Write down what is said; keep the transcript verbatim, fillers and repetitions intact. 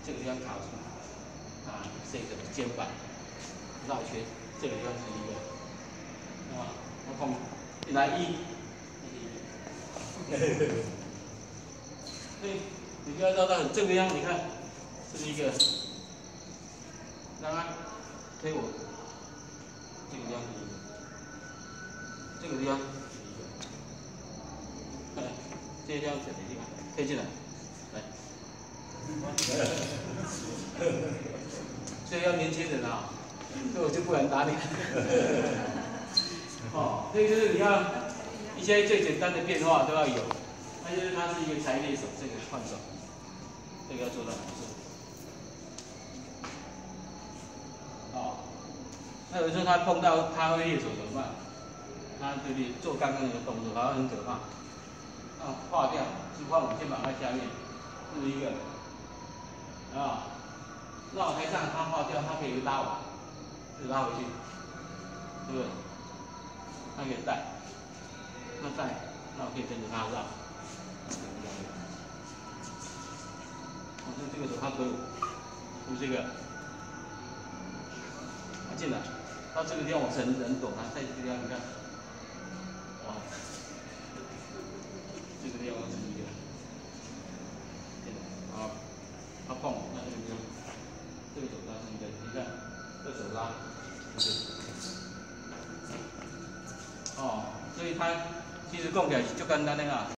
这个地方卡住，啊，这个肩膀绕圈，这个地方是一个，啊，我碰一来一，所以你不要绕到很正的样，你看，这是一个，让它推我，这个地方是一个，这个地方是一个，看，这个地方整的地方推进来，来。所以要年轻人啊，所以我就不敢打你。哦，所以就是你要一些最简单的变化都要有，那就是它是一个裁裂手，这个换手，这个要做到很顺。哦，那有时候他碰到他会裂手怎么办？他这里做刚刚那个动作，好像很可怕。啊，划掉，就换我肩膀在下面，这是一个。啊，绕台上它划掉，它可以拉我，就拉回去，对不对？它可以带，那带，那我可以跟着它绕。我就这个手它推我，就这个，它进来，到这个地方我是很很懂它，在这个地方你看，哇，这个地方是一个，啊，它碰我，那这个地方。这个手拉伸根，你看，这手拉，就是，哦，所以它其实讲起来是就简单的啊。